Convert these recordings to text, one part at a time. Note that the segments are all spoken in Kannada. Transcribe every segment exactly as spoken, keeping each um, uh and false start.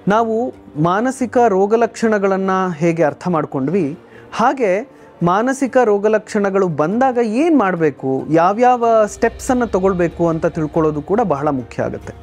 ನಾವು ಮಾನಸಿಕ ರೋಗಲಕ್ಷಣಗಳನ್ನು ಹೇಗೆ ಅರ್ಥ ಮಾಡ್ಕೊಂಡ್ವಿ, ಹಾಗೆ ಮಾನಸಿಕ ರೋಗಲಕ್ಷಣಗಳು ಬಂದಾಗ ಏನು ಮಾಡಬೇಕು, ಯಾವ್ಯಾವ ಸ್ಟೆಪ್ಸನ್ನು ತಗೊಳ್ಬೇಕು ಅಂತ ತಿಳ್ಕೊಳ್ಳೋದು ಕೂಡ ಬಹಳ ಮುಖ್ಯ ಆಗುತ್ತೆ.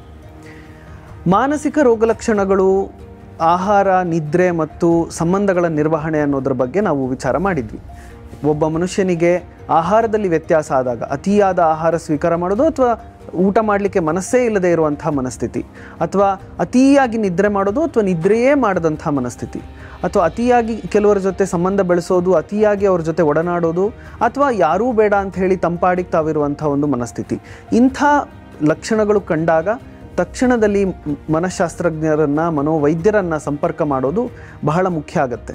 ಮಾನಸಿಕ ರೋಗಲಕ್ಷಣಗಳು ಆಹಾರ, ನಿದ್ರೆ ಮತ್ತು ಸಂಬಂಧಗಳ ನಿರ್ವಹಣೆ ಅನ್ನೋದ್ರ ಬಗ್ಗೆ ನಾವು ವಿಚಾರ ಮಾಡಿದ್ವಿ. ಒಬ್ಬ ಮನುಷ್ಯನಿಗೆ ಆಹಾರದಲ್ಲಿ ವ್ಯತ್ಯಾಸ ಆದಾಗ ಅತಿಯಾದ ಆಹಾರ ಸ್ವೀಕಾರ ಮಾಡೋದು, ಅಥವಾ ಊಟ ಮಾಡಲಿಕ್ಕೆ ಮನಸ್ಸೇ ಇಲ್ಲದೆ ಇರುವಂಥ ಮನಸ್ಥಿತಿ, ಅಥವಾ ಅತಿಯಾಗಿ ನಿದ್ರೆ ಮಾಡೋದು ಅಥವಾ ನಿದ್ರೆಯೇ ಮಾಡದಂಥ ಮನಸ್ಥಿತಿ, ಅಥವಾ ಅತಿಯಾಗಿ ಕೆಲವರ ಜೊತೆ ಸಂಬಂಧ ಬೆಳೆಸೋದು, ಅತಿಯಾಗಿ ಅವ್ರ ಜೊತೆ ಒಡನಾಡೋದು, ಅಥವಾ ಯಾರೂ ಬೇಡ ಅಂತ ಹೇಳಿ ತಂಪಾಡಿಗೆ ತಾವಿರುವಂಥ ಒಂದು ಮನಸ್ಥಿತಿ. ಇಂಥ ಲಕ್ಷಣಗಳು ಕಂಡಾಗ ತಕ್ಷಣದಲ್ಲಿ ಮನಃಶಾಸ್ತ್ರಜ್ಞರನ್ನು, ಮನೋವೈದ್ಯರನ್ನು ಸಂಪರ್ಕ ಮಾಡೋದು ಬಹಳ ಮುಖ್ಯ ಆಗುತ್ತೆ.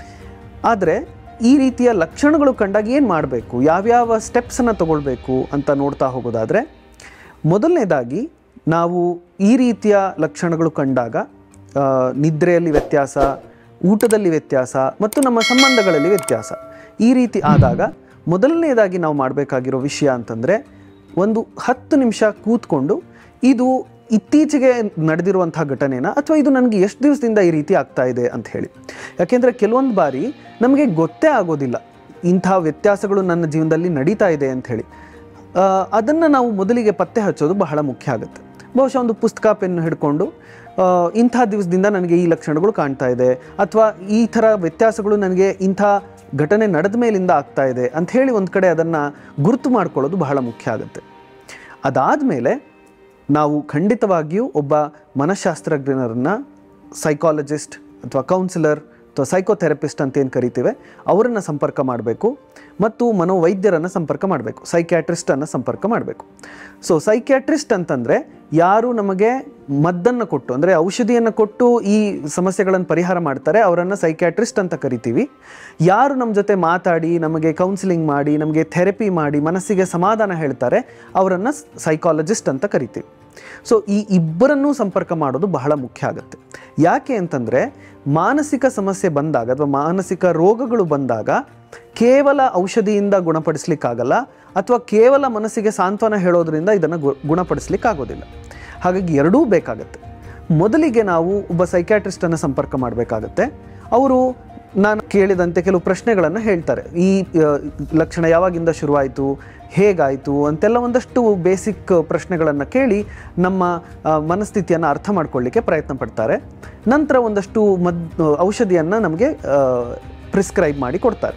ಆದರೆ ಈ ರೀತಿಯ ಲಕ್ಷಣಗಳು ಕಂಡಾಗ ಏನು ಮಾಡಬೇಕು, ಯಾವ್ಯಾವ ಸ್ಟೆಪ್ಸನ್ನು ತಗೊಳ್ಬೇಕು ಅಂತ ನೋಡ್ತಾ ಹೋಗೋದಾದರೆ, ಮೊದಲನೇದಾಗಿ ನಾವು ಈ ರೀತಿಯ ಲಕ್ಷಣಗಳು ಕಂಡಾಗ ನಿದ್ರೆಯಲ್ಲಿ ವ್ಯತ್ಯಾಸ, ಊಟದಲ್ಲಿ ವ್ಯತ್ಯಾಸ ಮತ್ತು ನಮ್ಮ ಸಂಬಂಧಗಳಲ್ಲಿ ವ್ಯತ್ಯಾಸ ಈ ರೀತಿ ಆದಾಗ ಮೊದಲನೇದಾಗಿ ನಾವು ಮಾಡಬೇಕಾಗಿರೋ ವಿಷಯ ಅಂತಂದರೆ, ಒಂದು ಹತ್ತು ನಿಮಿಷ ಕೂತ್ಕೊಂಡು ಇದು ಇತ್ತೀಚೆಗೆ ನಡೆದಿರುವಂಥ ಘಟನೆನ ಅಥವಾ ಇದು ನನಗೆ ಎಷ್ಟು ದಿವಸದಿಂದ ಈ ರೀತಿ ಆಗ್ತಾ ಇದೆ ಅಂತ ಹೇಳಿ. ಯಾಕೆಂದರೆ ಕೆಲವೊಂದು ಬಾರಿ ನಮಗೆ ಗೊತ್ತೇ ಆಗೋದಿಲ್ಲ ಇಂಥ ವ್ಯತ್ಯಾಸಗಳು ನನ್ನ ಜೀವನದಲ್ಲಿ ನಡೀತಾ ಇದೆ ಅಂಥೇಳಿ. ಅದನ್ನು ನಾವು ಮೊದಲಿಗೆ ಪತ್ತೆ ಹಚ್ಚೋದು ಬಹಳ ಮುಖ್ಯ ಆಗುತ್ತೆ. ಬಹುಶಃ ಒಂದು ಪುಸ್ತಕ ಪೆನ್ನು ಹಿಡ್ಕೊಂಡು ಇಂಥ ದಿವಸದಿಂದ ನನಗೆ ಈ ಲಕ್ಷಣಗಳು ಕಾಣ್ತಾ ಇದೆ, ಅಥವಾ ಈ ಥರ ವ್ಯತ್ಯಾಸಗಳು ನನಗೆ ಇಂಥ ಘಟನೆ ನಡೆದ ಮೇಲಿಂದ ಆಗ್ತಾ ಇದೆ ಅಂಥೇಳಿ ಒಂದು ಕಡೆ ಅದನ್ನು ಗುರುತು ಮಾಡ್ಕೊಳ್ಳೋದು ಬಹಳ ಮುಖ್ಯ ಆಗುತ್ತೆ. ಅದಾದಮೇಲೆ ನಾವು ಖಂಡಿತವಾಗಿಯೂ ಒಬ್ಬ ಮನಃಶಾಸ್ತ್ರಜ್ಞರನ್ನು, ಸೈಕಾಲಜಿಸ್ಟ್ ಅಥವಾ ಕೌನ್ಸಿಲರ್ ಅಥವಾ ಸೈಕೋಥೆರಪಿಸ್ಟ್ ಅಂತ ಏನು ಕರಿತೀವಿ ಅವರನ್ನು ಸಂಪರ್ಕ ಮಾಡಬೇಕು, ಮತ್ತು ಮನೋವೈದ್ಯರನ್ನು ಸಂಪರ್ಕ ಮಾಡಬೇಕು, ಸೈಕ್ಯಾಟ್ರಿಸ್ಟನ್ನು ಸಂಪರ್ಕ ಮಾಡಬೇಕು. ಸೊ ಸೈಕ್ಯಾಟ್ರಿಸ್ಟ್ ಅಂತಂದರೆ ಯಾರು ನಮಗೆ ಮದ್ದನ್ನು ಕೊಟ್ಟು, ಅಂದರೆ ಔಷಧಿಯನ್ನು ಕೊಟ್ಟು ಈ ಸಮಸ್ಯೆಗಳನ್ನು ಪರಿಹಾರ ಮಾಡ್ತಾರೆ, ಅವರನ್ನು ಸೈಕ್ಯಾಟ್ರಿಸ್ಟ್ ಅಂತ ಕರಿತೀವಿ. ಯಾರು ನಮ್ಮ ಜೊತೆ ಮಾತಾಡಿ, ನಮಗೆ ಕೌನ್ಸಿಲಿಂಗ್ ಮಾಡಿ, ನಮಗೆ ಥೆರಪಿ ಮಾಡಿ, ಮನಸ್ಸಿಗೆ ಸಮಾಧಾನ ಹೇಳ್ತಾರೆ, ಅವರನ್ನು ಸೈಕಾಲಜಿಸ್ಟ್ ಅಂತ ಕರಿತೀವಿ. ಸೊ ಈ ಇಬ್ಬರನ್ನೂ ಸಂಪರ್ಕ ಮಾಡೋದು ಬಹಳ ಮುಖ್ಯ ಆಗುತ್ತೆ. ಯಾಕೆ ಅಂತಂದರೆ, ಮಾನಸಿಕ ಸಮಸ್ಯೆ ಬಂದಾಗ ಅಥವಾ ಮಾನಸಿಕ ರೋಗಗಳು ಬಂದಾಗ ಕೇವಲ ಔಷಧಿಯಿಂದ ಗುಣಪಡಿಸ್ಲಿಕ್ಕಾಗಲ್ಲ, ಅಥವಾ ಕೇವಲ ಮನಸ್ಸಿಗೆ ಸಾಂತ್ವನ ಹೇಳೋದ್ರಿಂದ ಇದನ್ನು ಗು ಗುಣಪಡಿಸ್ಲಿಕ್ಕಾಗೋದಿಲ್ಲ. ಹಾಗಾಗಿ ಎರಡೂ ಬೇಕಾಗುತ್ತೆ. ಮೊದಲಿಗೆ ನಾವು ಒಬ್ಬ ಸೈಕ್ಯಾಟ್ರಿಸ್ಟನ್ನು ಸಂಪರ್ಕ ಮಾಡಬೇಕಾಗತ್ತೆ. ಅವರು ನಾನು ಕೇಳಿದಂತೆ ಕೆಲವು ಪ್ರಶ್ನೆಗಳನ್ನು ಹೇಳ್ತಾರೆ. ಈ ಲಕ್ಷಣ ಯಾವಾಗಿಂದ ಶುರುವಾಯಿತು, ಹೇಗಾಯಿತು ಅಂತೆಲ್ಲ ಒಂದಷ್ಟು ಬೇಸಿಕ್ ಪ್ರಶ್ನೆಗಳನ್ನು ಕೇಳಿ ನಮ್ಮ ಮನಸ್ಥಿತಿಯನ್ನು ಅರ್ಥ ಮಾಡ್ಕೊಳ್ಳಿಕ್ಕೆ ಪ್ರಯತ್ನ ಪಡ್ತಾರೆ. ನಂತರ ಒಂದಷ್ಟು ಮದ್ ಔಷಧಿಯನ್ನು ನಮಗೆ ಪ್ರಿಸ್ಕ್ರೈಬ್ ಮಾಡಿ ಕೊಡ್ತಾರೆ.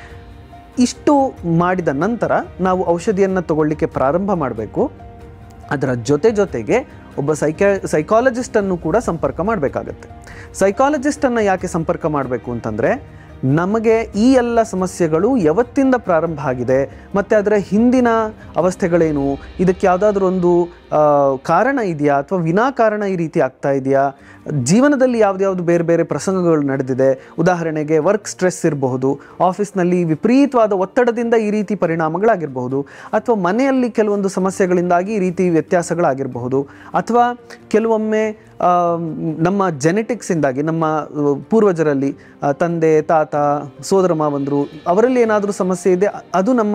ಇಷ್ಟು ಮಾಡಿದ ನಂತರ ನಾವು ಔಷಧಿಯನ್ನು ತಗೊಳ್ಳಿಕ್ಕೆ ಪ್ರಾರಂಭ ಮಾಡಬೇಕು. ಅದರ ಜೊತೆ ಜೊತೆಗೆ ಒಬ್ಬ ಸೈಕ್ಯಾ ಸೈಕಾಲಜಿಸ್ಟನ್ನು ಕೂಡ ಸಂಪರ್ಕ ಮಾಡಬೇಕಾಗತ್ತೆ. ಸೈಕಾಲಜಿಸ್ಟನ್ನು ಯಾಕೆ ಸಂಪರ್ಕ ಮಾಡಬೇಕು ಅಂತಂದರೆ, ನಮಗೆ ಈ ಎಲ್ಲ ಸಮಸ್ಯೆಗಳು ಯಾವತ್ತಿಂದ ಪ್ರಾರಂಭ ಆಗಿದೆ ಮತ್ತು ಅದರ ಹಿಂದಿನ ಅವಸ್ಥೆಗಳೇನು, ಇದಕ್ಕೆ ಯಾವುದಾದ್ರೂ ಒಂದು ಕಾರಣ ಇದೆಯಾ ಅಥವಾ ವಿನಾಕಾರಣ ಈ ರೀತಿ ಆಗ್ತಾ ಇದೆಯಾ, ಜೀವನದಲ್ಲಿ ಯಾವುದ್ಯಾವುದು ಬೇರೆ ಬೇರೆ ಪ್ರಸಂಗಗಳು ನಡೆದಿದೆ, ಉದಾಹರಣೆಗೆ ವರ್ಕ್ ಸ್ಟ್ರೆಸ್ ಇರಬಹುದು, ಆಫೀಸ್ನಲ್ಲಿ ವಿಪರೀತವಾದ ಒತ್ತಡದಿಂದ ಈ ರೀತಿ ಪರಿಣಾಮಗಳಾಗಿರಬಹುದು, ಅಥವಾ ಮನೆಯಲ್ಲಿ ಕೆಲವೊಂದು ಸಮಸ್ಯೆಗಳಿಂದಾಗಿ ಈ ರೀತಿ ವ್ಯತ್ಯಾಸಗಳಾಗಿರಬಹುದು, ಅಥವಾ ಕೆಲವೊಮ್ಮೆ ನಮ್ಮ ಜೆನೆಟಿಕ್ಸಿಂದಾಗಿ ನಮ್ಮ ಪೂರ್ವಜರಲ್ಲಿ ತಂದೆ, ತಾತ, ಸೋದರ ಮಾವಂದರು ಅವರಲ್ಲಿ ಏನಾದರೂ ಸಮಸ್ಯೆ ಇದೆ, ಅದು ನಮ್ಮ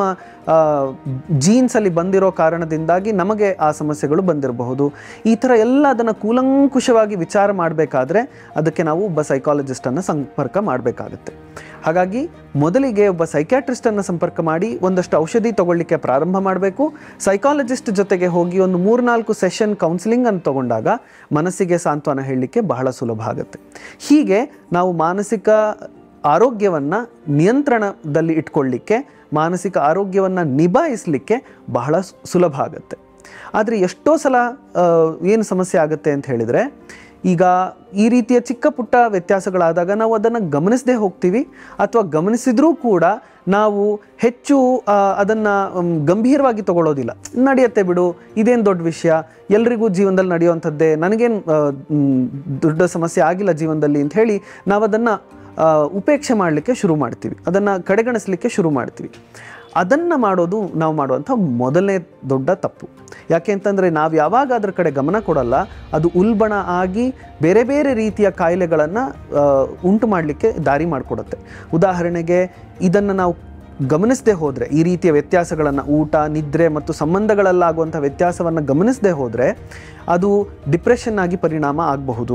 ಜೀನ್ಸಲ್ಲಿ ಬಂದಿರೋ ಕಾರಣದಿಂದಾಗಿ ನಮಗೆ ಆ ಸಮಸ್ಯೆಗಳು ಬಂದಿರಬಹುದು. ಈ ಥರ ಎಲ್ಲ ಅದನ್ನು ಕೂಲಂಕುಷವಾಗಿ ವಿಚಾರ ಮಾಡಬೇಕಾದ್ರೆ ಅದಕ್ಕೆ ನಾವು ಒಬ್ಬ ಸೈಕಾಲಜಿಸ್ಟನ್ನು ಸಂಪರ್ಕ ಮಾಡಬೇಕಾಗುತ್ತೆ. ಹಾಗಾಗಿ ಮೊದಲಿಗೆ ಒಬ್ಬ ಸೈಕ್ಯಾಟ್ರಿಸ್ಟನ್ನು ಸಂಪರ್ಕ ಮಾಡಿ ಒಂದಷ್ಟು ಔಷಧಿ ತಗೊಳ್ಳಿಕ್ಕೆ ಪ್ರಾರಂಭ ಮಾಡಬೇಕು. ಸೈಕಾಲಜಿಸ್ಟ್ ಜೊತೆಗೆ ಹೋಗಿ ಒಂದು ಮೂರ್ನಾಲ್ಕು ಸೆಷನ್ ಕೌನ್ಸಿಲಿಂಗ್ ಅನ್ನು ತಗೊಂಡಾಗ ಮನಸ್ಸಿಗೆ ಸಾಂತ್ವನ ಹೇಳಲಿಕ್ಕೆ ಬಹಳ ಸುಲಭ ಆಗುತ್ತೆ. ಹೀಗೆ ನಾವು ಮಾನಸಿಕ ಆರೋಗ್ಯವನ್ನು ನಿಯಂತ್ರಣದಲ್ಲಿ ಇಟ್ಕೊಳ್ಳಿಕ್ಕೆ, ಮಾನಸಿಕ ಆರೋಗ್ಯವನ್ನು ನಿಭಾಯಿಸಲಿಕ್ಕೆ ಬಹಳ ಸುಲಭ ಆಗುತ್ತೆ. ಆದರೆ ಎಷ್ಟೋ ಸಲ ಏನು ಸಮಸ್ಯೆ ಆಗುತ್ತೆ ಅಂತ ಹೇಳಿದರೆ, ಈಗ ಈ ರೀತಿಯ ಚಿಕ್ಕ ಪುಟ್ಟ ವ್ಯತ್ಯಾಸಗಳಾದಾಗ ನಾವು ಅದನ್ನು ಗಮನಿಸದೇ ಹೋಗ್ತೀವಿ, ಅಥವಾ ಗಮನಿಸಿದ್ರೂ ಕೂಡ ನಾವು ಹೆಚ್ಚು ಅದನ್ನು ಗಂಭೀರವಾಗಿ ತಗೊಳ್ಳೋದಿಲ್ಲ. ನಡೆಯುತ್ತೆ ಬಿಡು, ಇದೇನು ದೊಡ್ಡ ವಿಷಯ, ಎಲ್ರಿಗೂ ಜೀವನದಲ್ಲಿ ನಡೆಯುವಂಥದ್ದೇ, ನನಗೇನು ದೊಡ್ಡ ಸಮಸ್ಯೆ ಆಗಿಲ್ಲ ಜೀವನದಲ್ಲಿ ಅಂತ ಹೇಳಿ ನಾವು ಅದನ್ನು ಉಪೇಕ್ಷೆ ಮಾಡಲಿಕ್ಕೆ ಶುರು ಮಾಡ್ತೀವಿ, ಅದನ್ನು ಕಡೆಗಣಿಸಲಿಕ್ಕೆ ಶುರು ಮಾಡ್ತೀವಿ. ಅದನ್ನು ಮಾಡೋದು ನಾವು ಮಾಡುವಂಥ ಮೊದಲನೇ ದೊಡ್ಡ ತಪ್ಪು. ಯಾಕೆ ಅಂತಂದರೆ, ನಾವು ಯಾವಾಗ ಅದರ ಕಡೆ ಗಮನ ಕೊಡಲ್ಲ, ಅದು ಉಲ್ಬಣ ಆಗಿ ಬೇರೆ ಬೇರೆ ರೀತಿಯ ಕಾಯಿಲೆಗಳನ್ನು ಉಂಟು ಮಾಡಲಿಕ್ಕೆ ದಾರಿ ಮಾಡಿಕೊಡುತ್ತೆ. ಉದಾಹರಣೆಗೆ, ಇದನ್ನು ನಾವು ಗಮನಿಸದೆ ಹೋದರೆ, ಈ ರೀತಿಯ ವ್ಯತ್ಯಾಸಗಳನ್ನು, ಊಟ, ನಿದ್ರೆ ಮತ್ತು ಸಂಬಂಧಗಳಲ್ಲಾಗುವಂಥ ವ್ಯತ್ಯಾಸವನ್ನು ಗಮನಿಸದೆ ಹೋದರೆ ಅದು ಡಿಪ್ರೆಷನ್ ಆಗಿ ಪರಿಣಾಮ ಆಗಬಹುದು,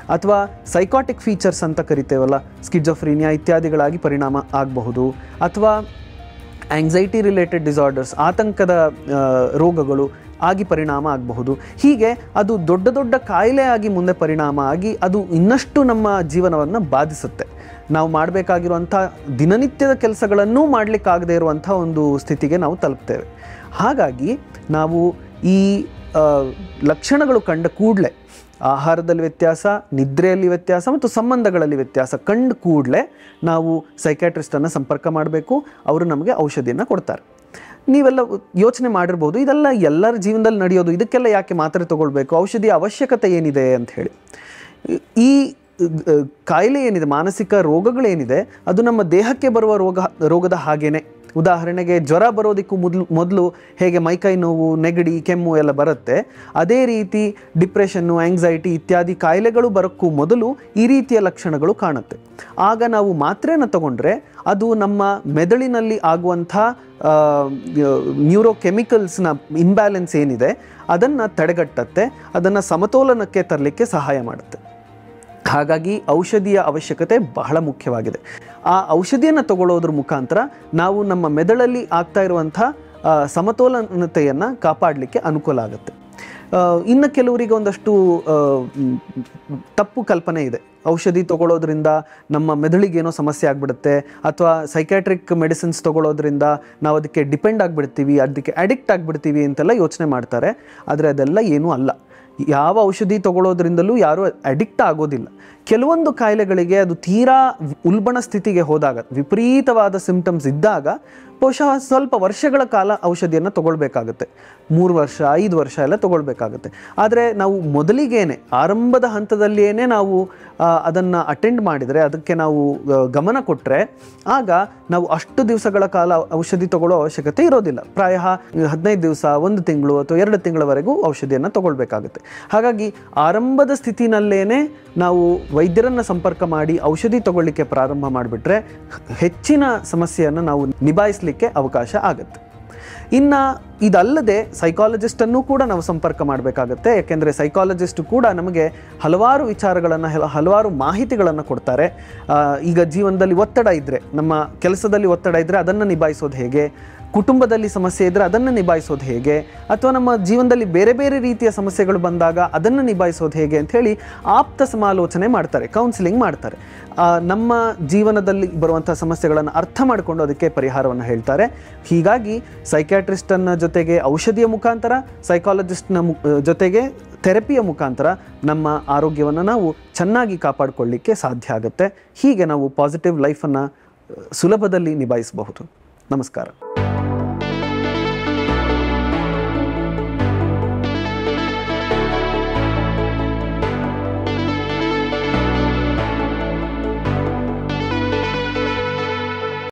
ಅಥವಾ ಸೈಕಾಟಿಕ್ ಫೀಚರ್ಸ್ ಅಂತ ಕರಿತೇವಲ್ಲ, ಸ್ಕಿಜೋಫ್ರೀನಿಯಾ ಇತ್ಯಾದಿಗಳಾಗಿ ಪರಿಣಾಮ ಆಗಬಹುದು, ಅಥವಾ ಆಂಗ್ಸೈಟಿ ರಿಲೇಟೆಡ್ ಡಿಸಾರ್ಡರ್ಸ್, ಆತಂಕದ ರೋಗಗಳು ಆಗಿ ಪರಿಣಾಮ ಆಗಬಹುದು. ಹೀಗೆ ಅದು ದೊಡ್ಡ ದೊಡ್ಡ ಕಾಯಿಲೆ ಆಗಿ ಮುಂದೆ ಪರಿಣಾಮ ಆಗಿ ಅದು ಇನ್ನಷ್ಟು ನಮ್ಮ ಜೀವನವನ್ನು ಬಾಧಿಸುತ್ತೆ. ನಾವು ಮಾಡಬೇಕಾಗಿರುವಂಥ ದಿನನಿತ್ಯದ ಕೆಲಸಗಳನ್ನೂ ಮಾಡಲಿಕ್ಕಾಗದೇ ಇರುವಂಥ ಒಂದು ಸ್ಥಿತಿಗೆ ನಾವು ತಲುಪ್ತೇವೆ. ಹಾಗಾಗಿ ನಾವು ಈ ಲಕ್ಷಣಗಳು ಕಂಡ ಕೂಡಲೇ, ಆಹಾರದಲ್ಲಿ ವ್ಯತ್ಯಾಸ, ನಿದ್ರೆಯಲ್ಲಿ ವ್ಯತ್ಯಾಸ ಮತ್ತು ಸಂಬಂಧಗಳಲ್ಲಿ ವ್ಯತ್ಯಾಸ ಕಂಡ ಕೂಡಲೇ ನಾವು ಸೈಕ್ಯಾಟ್ರಿಸ್ಟನ್ನು ಸಂಪರ್ಕ ಮಾಡಬೇಕು. ಅವರು ನಮಗೆ ಔಷಧಿಯನ್ನು ಕೊಡ್ತಾರೆ. ನೀವೆಲ್ಲ ಯೋಚನೆ ಮಾಡಿರ್ಬೋದು, ಇದೆಲ್ಲ ಎಲ್ಲರ ಜೀವನದಲ್ಲಿ ನಡೆಯೋದು, ಇದಕ್ಕೆಲ್ಲ ಯಾಕೆ ಮಾತ್ರೆ ತಗೊಳ್ಬೇಕು, ಔಷಧಿಯ ಅವಶ್ಯಕತೆ ಏನಿದೆ ಅಂತ ಹೇಳಿ. ಈ ಕಾಯಿಲೆ ಏನಿದೆ, ಮಾನಸಿಕ ರೋಗಗಳೇನಿದೆ, ಅದು ನಮ್ಮ ದೇಹಕ್ಕೆ ಬರುವ ರೋಗ ರೋಗದ ಹಾಗೇನೆ. ಉದಾಹರಣೆಗೆ ಜ್ವರ ಬರೋದಕ್ಕೂ ಮೊದಲು ಮೊದಲು ಹೇಗೆ ಮೈಕೈ ನೋವು, ನೆಗಡಿ, ಕೆಮ್ಮು ಎಲ್ಲ ಬರುತ್ತೆ, ಅದೇ ರೀತಿ ಡಿಪ್ರೆಷನ್ನು, ಆಂಗ್ಸೈಟಿ ಇತ್ಯಾದಿ ಕಾಯಿಲೆಗಳು ಬರೋಕ್ಕೂ ಮೊದಲು ಈ ರೀತಿಯ ಲಕ್ಷಣಗಳು ಕಾಣುತ್ತೆ. ಆಗ ನಾವು ಮಾತ್ರೆನ ತಗೊಂಡ್ರೆ ಅದು ನಮ್ಮ ಮೆದುಳಿನಲ್ಲಿ ಆಗುವಂಥ ನ್ಯೂರೋಕೆಮಿಕಲ್ಸ್ನ ಇಂಬ್ಯಾಲೆನ್ಸ್ ಏನಿದೆ ಅದನ್ನು ತಡೆಗಟ್ಟುತ್ತೆ, ಅದನ್ನು ಸಮತೋಲನಕ್ಕೆ ತರಲಿಕ್ಕೆ ಸಹಾಯ ಮಾಡುತ್ತೆ. ಹಾಗಾಗಿ ಔಷಧಿಯ ಅವಶ್ಯಕತೆ ಬಹಳ ಮುಖ್ಯವಾಗಿದೆ. ಆ ಔಷಧಿಯನ್ನು ತಗೊಳ್ಳೋದ್ರ ಮುಖಾಂತರ ನಾವು ನಮ್ಮ ಮೆದುಳಲ್ಲಿ ಆಗ್ತಾ ಇರುವಂಥ ಸಮತೋಲನತೆಯನ್ನು ಕಾಪಾಡಲಿಕ್ಕೆ ಅನುಕೂಲ ಆಗುತ್ತೆ. ಇನ್ನು ಕೆಲವರಿಗೆ ಒಂದಷ್ಟು ತಪ್ಪು ಕಲ್ಪನೆ ಇದೆ, ಔಷಧಿ ತಗೊಳ್ಳೋದ್ರಿಂದ ನಮ್ಮ ಮೆದುಳಿಗೇನೋ ಸಮಸ್ಯೆ ಆಗಿಬಿಡುತ್ತೆ, ಅಥವಾ ಸೈಕ್ಯಾಟ್ರಿಕ್ ಮೆಡಿಸಿನ್ಸ್ ತಗೊಳ್ಳೋದ್ರಿಂದ ನಾವು ಅದಕ್ಕೆ ಡಿಪೆಂಡ್ ಆಗಿಬಿಡ್ತೀವಿ, ಅದಕ್ಕೆ ಅಡಿಕ್ಟ್ ಆಗಿಬಿಡ್ತೀವಿ ಅಂತೆಲ್ಲ ಯೋಚನೆ ಮಾಡ್ತಾರೆ. ಆದರೆ ಅದೆಲ್ಲ ಏನೂ ಅಲ್ಲ. ಯಾವ ಔಷಧಿ ತಗೊಳ್ಳೋದ್ರಿಂದಲೂ ಯಾರೂ ಅಡಿಕ್ಟ್ ಆಗೋದಿಲ್ಲ. ಕೆಲವೊಂದು ಕಾಯಿಲೆಗಳಿಗೆ ಅದು ತೀರಾ ಉಲ್ಬಣ ಸ್ಥಿತಿಗೆ ಹೋದಾಗ, ವಿಪರೀತವಾದ ಸಿಂಪ್ಟಮ್ಸ್ ಇದ್ದಾಗ ಬಹುಶಃ ಸ್ವಲ್ಪ ವರ್ಷಗಳ ಕಾಲ ಔಷಧಿಯನ್ನು ತಗೊಳ್ಬೇಕಾಗುತ್ತೆ. ಮೂರು ವರ್ಷ ಐದು ವರ್ಷ ಎಲ್ಲ ತಗೊಳ್ಬೇಕಾಗುತ್ತೆ. ಆದರೆ ನಾವು ಮೊದಲಿಗೇನೆ ಆರಂಭದ ಹಂತದಲ್ಲಿಯೇ ನಾವು ಅದನ್ನು ಅಟೆಂಡ್ ಮಾಡಿದರೆ, ಅದಕ್ಕೆ ನಾವು ಗಮನ ಕೊಟ್ಟರೆ, ಆಗ ನಾವು ಅಷ್ಟು ದಿವಸಗಳ ಕಾಲ ಔಷಧಿ ತಗೊಳ್ಳೋ ಅವಶ್ಯಕತೆ ಇರೋದಿಲ್ಲ. ಪ್ರಾಯ ಹದಿನೈದು ದಿವಸ, ಒಂದು ತಿಂಗಳು ಅಥವಾ ಎರಡು ತಿಂಗಳವರೆಗೂ ಔಷಧಿಯನ್ನು ತಗೊಳ್ಬೇಕಾಗುತ್ತೆ. ಹಾಗಾಗಿ ಆರಂಭದ ಸ್ಥಿತಿನಲ್ಲೇ ನಾವು ವೈದ್ಯರನ್ನು ಸಂಪರ್ಕ ಮಾಡಿ ಔಷಧಿ ತಗೊಳ್ಳಿಕ್ಕೆ ಪ್ರಾರಂಭ ಮಾಡಿಬಿಟ್ರೆ ಹೆಚ್ಚಿನ ಸಮಸ್ಯೆಯನ್ನು ನಾವು ನಿಭಾಯಿಸಲಿಕ್ಕೆ ಅವಕಾಶ ಆಗುತ್ತೆ. ಇನ್ನು ಇದಲ್ಲದೆ ಸೈಕಾಲಜಿಸ್ಟನ್ನು ಕೂಡ ನಾವು ಸಂಪರ್ಕ ಮಾಡಬೇಕಾಗತ್ತೆ. ಯಾಕೆಂದರೆ ಸೈಕಾಲಜಿಸ್ಟು ಕೂಡ ನಮಗೆ ಹಲವಾರು ವಿಚಾರಗಳನ್ನು, ಹಲವಾರು ಮಾಹಿತಿಗಳನ್ನು ಕೊಡ್ತಾರೆ. ಈಗ ಜೀವನದಲ್ಲಿ ಒತ್ತಡ ಇದ್ದರೆ, ನಮ್ಮ ಕೆಲಸದಲ್ಲಿ ಒತ್ತಡ ಇದ್ದರೆ ಅದನ್ನು ನಿಭಾಯಿಸೋದು ಹೇಗೆ, ಕುಟುಂಬದಲ್ಲಿ ಸಮಸ್ಯೆ ಇದ್ದರೆ ಅದನ್ನು ನಿಭಾಯಿಸೋದು ಹೇಗೆ, ಅಥವಾ ನಮ್ಮ ಜೀವನದಲ್ಲಿ ಬೇರೆ ಬೇರೆ ರೀತಿಯ ಸಮಸ್ಯೆಗಳು ಬಂದಾಗ ಅದನ್ನು ನಿಭಾಯಿಸೋದು ಹೇಗೆ ಅಂಥೇಳಿ ಆಪ್ತ ಸಮಾಲೋಚನೆ ಮಾಡ್ತಾರೆ, ಕೌನ್ಸಿಲಿಂಗ್ ಮಾಡ್ತಾರೆ. ನಮ್ಮ ಜೀವನದಲ್ಲಿ ಬರುವಂಥ ಸಮಸ್ಯೆಗಳನ್ನು ಅರ್ಥ ಮಾಡಿಕೊಂಡು ಅದಕ್ಕೆ ಪರಿಹಾರವನ್ನು ಹೇಳ್ತಾರೆ. ಹೀಗಾಗಿ ಸೈಕ್ಯಾಟ್ರಿಸ್ಟನ್ನ ಜೊತೆಗೆ ಔಷಧಿಯ ಮುಖಾಂತರ, ಸೈಕಾಲಜಿಸ್ಟ್ನ ಮು ಜೊತೆಗೆ ಥೆರಪಿಯ ಮುಖಾಂತರ ನಮ್ಮ ಆರೋಗ್ಯವನ್ನು ನಾವು ಚೆನ್ನಾಗಿ ಕಾಪಾಡಿಕೊಳ್ಳಿಕ್ಕೆ ಸಾಧ್ಯ ಆಗುತ್ತೆ. ಹೀಗೆ ನಾವು ಪಾಸಿಟಿವ್ ಲೈಫನ್ನು ಸುಲಭದಲ್ಲಿ ನಿಭಾಯಿಸಬಹುದು. ನಮಸ್ಕಾರ.